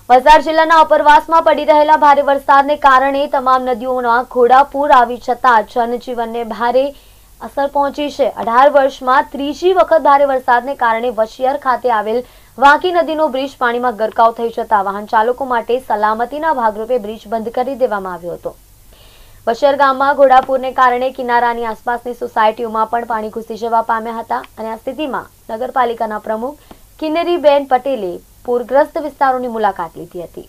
વલસાડ જિલ્લાના ઉપરવાસમાં પડી રહેલા ભારે વરસાદને કારણે તમામ નદીઓના ઘોડાપૂર આવી જતા જનજીવનને ભારે અસર પહોંચી છે। 18 વર્ષમાં ત્રીજી વખત ભારે વરસાદને કારણે વશિયર ખાતે આવેલ વાંકી નદીનો બ્રિજ પાણીમાં ગરકાવ થઈ જતા વાહન ચાલકો માટે સલામતીના ભાગરૂપે બ્રિજ બંધ કરી દેવામાં આવ્યો હતો। વશિયર ગામમાં ઘોડાપૂરને કારણે કિનારાની આસપાસની સોસાયટીઓમાં પણ પાણી ઘૂસી જવા પામ્યા હતા અને આ સ્થિતિમાં નગરપાલિકાના પ્રમુખ કિન્નરીબેન પટેલે પૂરગ્રસ્ત વિસ્તારોની મુલાકાત લીધી હતી।